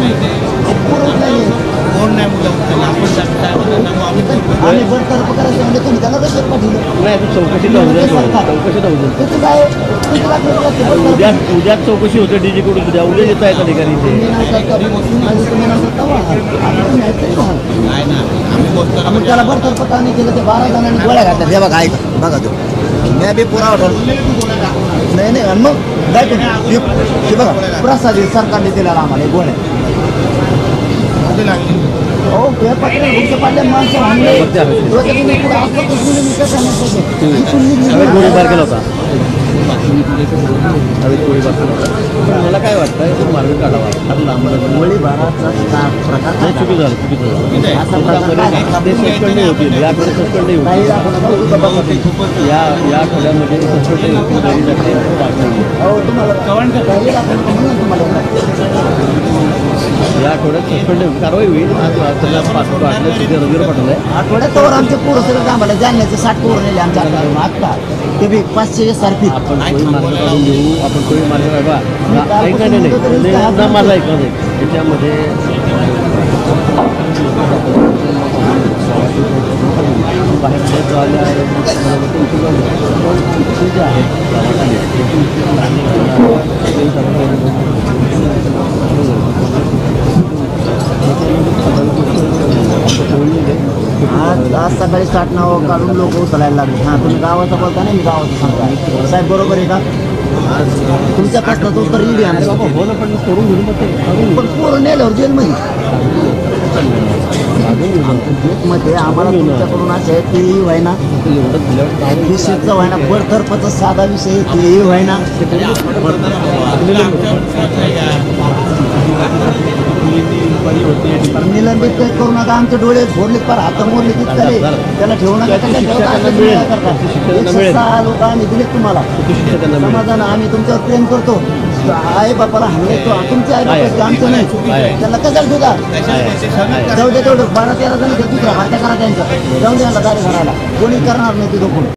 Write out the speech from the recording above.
पुरवत नाही कोण नाही मुलं उचललं आपण आम्ही बडतर्फ करायचं म्हणजे तुम्ही त्याला रजेत पाठवलं नाही आता चौकशी जाऊ द्या चौकशी जाऊ द्या त्याचं काय किती लाख रुपये उद्या चौकशी होते डीजी कडून उद्या येत आहेत अधिकारी ते नाही ना आम्ही बोलतो मग त्याला बडतर्फ का नाही केलं ते 12 जणांनी गोळ्या घातल्या हे बघा ऐका बघा तो मी बी पुरावा नाही नाही आणि मग काय ते बघा प्रसाद सरकारने दिलेला आम्हाला गोळ्या हो पेपर पाडल्या माणसं गोळीबार केला होता मला काय वाटतं तो मार्ग काढावा गोळीबाराचा प्रकार चुकी झालं चुकीचं सस्पेंड होतील याकडे सस्पेंड होईल या आठवड्यामध्ये सस्पेंड या आठवड्यात सस्पेंड कारवाई होईल आज त्याला पासपोर्ट आठवड्यात रजेवर पाठवलं आहे आठवड्यात आमचे पोरं सगळं आम्हाला जालन्याचे 60 पोरं नेले आमच्या आत्ता ते बी 500 SRP आपण सोयी मार्ग काढून घेऊ आपण सोयी मार्ग बा ऐका नाही माझा ऐका नाही त्याच्यामध्ये बाहेर आज सकाळी 60 नावं काढून लोक उचलायला लागले हां तुम्ही गावाचं बोलता नाही मी गावाचं सांगता साहेब बरोबर आहे का तुमच्या प्रश्नाचं उत्तर इंडिया बाबा हो ना पण करून घेऊन पण पोरं नेल्यावर जेलमध्ये मध्ये आम्हाला तुमच्याकडून असं आहे तेही व्हायना विषयचं व्हायना बडतर्फाचा साधा विषय तेही व्हायना निलंबित करू नका आमचे डोळे फोडले पर हात मोडले तितकले त्याला ठेवू नका लोक आम्ही दिले तुम्हाला समाधान आम्ही तुमच्यावर प्रेम करतो आई बापाला हल्ले तुमचे आई बापा आमचं नाही त्याला कशाला ठेवता जाऊ दे तेवढं 12-13 जण दुसऱ्या हत्या करा त्यांचं जाऊ द्या दारे घराला कोणी करणार नाही तिथं कोण